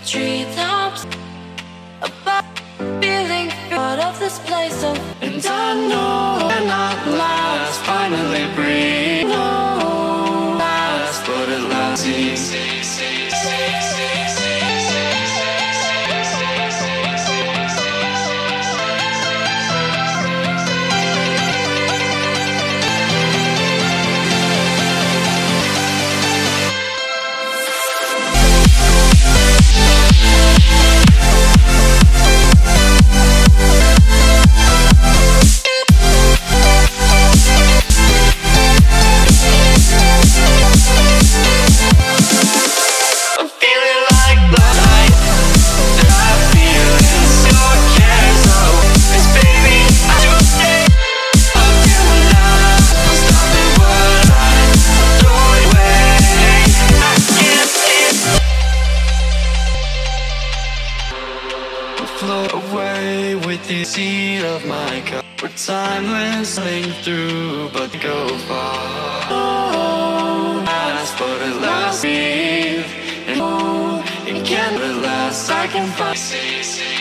treetops, about feeling out of this place of. And I know we're not last, finally breathe. No last, but at last float away with the seat of my cup. We're timeless, sailing through, but go far. Oh, last, but at last, breathe. And oh, it can't, but at last I can find.